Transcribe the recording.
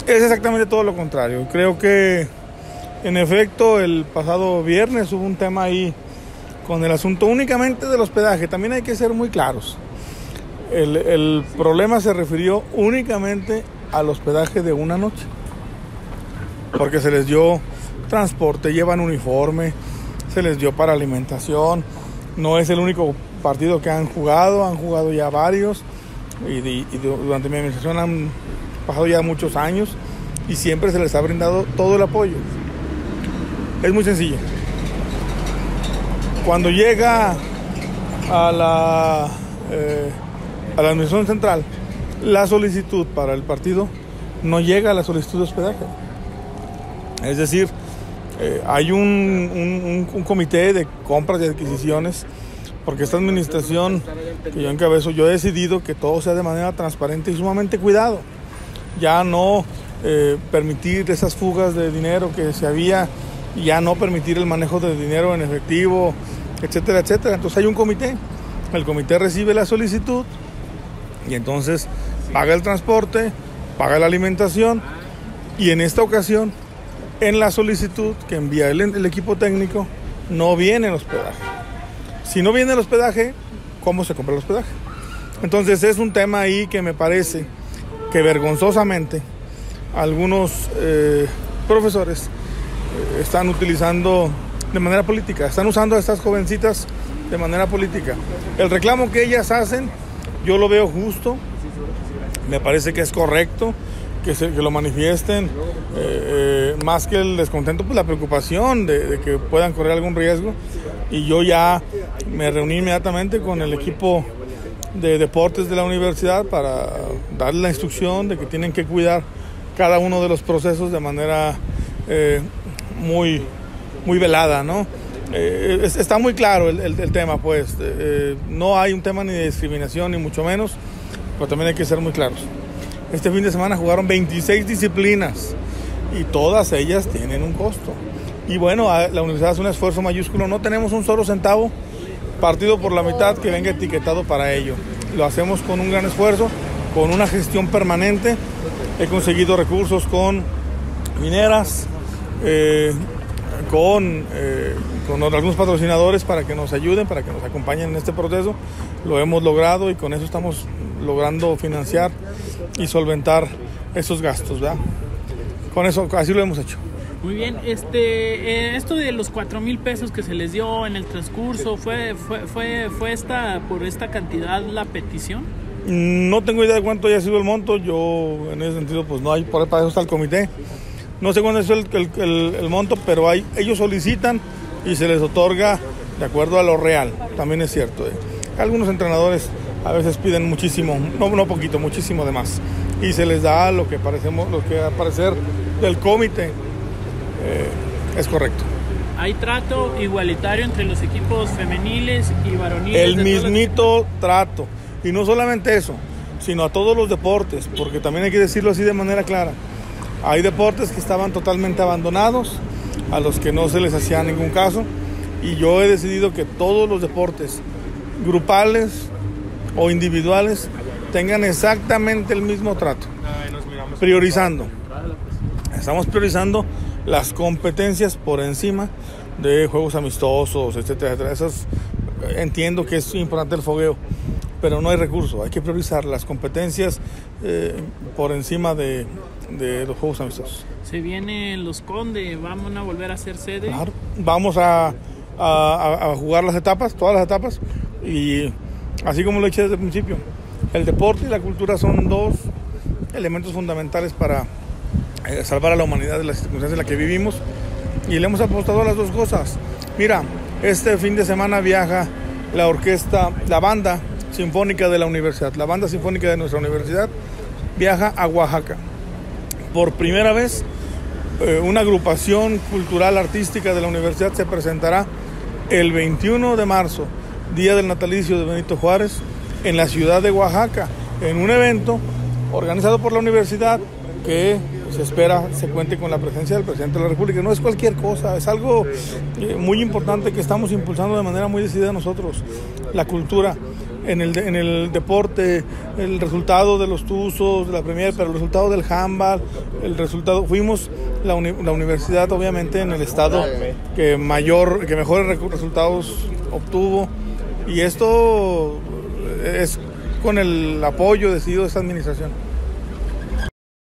Es exactamente todo lo contrario. Creo que, en efecto, el pasado viernes hubo un tema ahí con el asunto únicamente del hospedaje. También hay que ser muy claros. El problema se refirió únicamente al hospedaje de una noche, porque se les dio transporte, llevan uniforme, se les dio para alimentación. No es el único partido que han jugado ya varios, y durante mi administración han pasado ya muchos años y siempre se les ha brindado todo el apoyo. Es muy sencillo. Cuando llega a la administración central la solicitud para el partido, no llega a la solicitud de hospedaje. Es decir, hay un comité de compras y adquisiciones, porque esta administración que yo encabezo, yo he decidido que todo sea de manera transparente y sumamente cuidado. Ya no permitir esas fugas de dinero que se había, ya no permitir el manejo de dinero en efectivo, etcétera, etcétera. Entonces hay un comité, el comité recibe la solicitud y entonces paga el transporte, paga la alimentación, y en esta ocasión, en la solicitud que envía el equipo técnico, no viene el hospedaje. Si no viene el hospedaje, ¿cómo se compra el hospedaje? Entonces es un tema ahí que me parece que vergonzosamente algunos profesores están utilizando de manera política, están usando a estas jovencitas de manera política. El reclamo que ellas hacen, yo lo veo justo, me parece que es correcto que lo manifiesten, más que el descontento, pues la preocupación de que puedan correr algún riesgo. Y yo ya me reuní inmediatamente con el equipo de deportes de la universidad para darle la instrucción de que tienen que cuidar cada uno de los procesos de manera muy velada, ¿no? Está muy claro el tema, pues. No hay un tema ni de discriminación, ni mucho menos, pero también hay que ser muy claros. Este fin de semana jugaron 26 disciplinas y todas ellas tienen un costo. Y bueno, la universidad hace un esfuerzo mayúsculo. No tenemos un solo centavo partido por la mitad que venga etiquetado para ello. Lo hacemos con un gran esfuerzo, con una gestión permanente. He conseguido recursos con mineras, con algunos patrocinadores para que nos ayuden, para que nos acompañen en este proceso. Lo hemos logrado y con eso estamos logrando financiar y solventar esos gastos, ¿verdad? Con eso, así lo hemos hecho. Muy bien, esto de los 4,000 pesos que se les dio en el transcurso, ¿fue por esta cantidad la petición? No tengo idea de cuánto haya sido el monto. Yo en ese sentido pues no hay, para eso está el comité. No sé cuándo es el monto, pero ellos solicitan y se les otorga de acuerdo a lo real. También es cierto. Algunos entrenadores a veces piden muchísimo, no poquito, muchísimo de más. Y se les da lo que a parecer del comité es correcto. ¿Hay trato igualitario entre los equipos femeniles y varoniles? El mismito trato. Y no solamente eso, sino a todos los deportes, porque también hay que decirlo así de manera clara. Hay deportes que estaban totalmente abandonados, a los que no se les hacía ningún caso, y yo he decidido que todos los deportes, grupales o individuales, tengan exactamente el mismo trato, priorizando. Estamos priorizando las competencias por encima de juegos amistosos, etcétera, etcétera. Esas, entiendo que es importante el fogueo, pero no hay recurso. Hay que priorizar las competencias por encima de los juegos amistosos. Se vienen los Conde, ¿van a volver a ser sede? Claro, vamos a jugar las etapas, todas las etapas, y así como lo he hecho desde el principio, el deporte y la cultura son dos elementos fundamentales para salvar a la humanidad de las circunstancias en las que vivimos, y le hemos apostado a las dos cosas. Mira, este fin de semana viaja la banda sinfónica de la universidad, la banda sinfónica de nuestra universidad viaja a Oaxaca. Por primera vez, una agrupación cultural artística de la universidad se presentará el 21 de marzo, día del natalicio de Benito Juárez, en la ciudad de Oaxaca, en un evento organizado por la universidad que se espera se cuente con la presencia del presidente de la República. No es cualquier cosa, es algo muy importante que estamos impulsando de manera muy decidida nosotros, la cultura en el deporte, el resultado de los Tuzos, de la Premier, pero el resultado del handball, fuimos la universidad obviamente en el estado que mejores resultados obtuvo, y esto es con el apoyo decidido de esta administración.